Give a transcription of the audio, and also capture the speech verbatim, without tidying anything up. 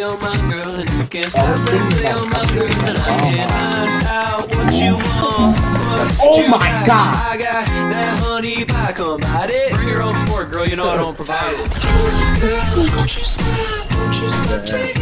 you're my girl and you can't stop until you're my girl and I can't find out what you want. Oh my god! I got that honey pie, come bite it. Bring your own fork, girl, you know I don't provide it. Girl, won't you stop, won't you stop,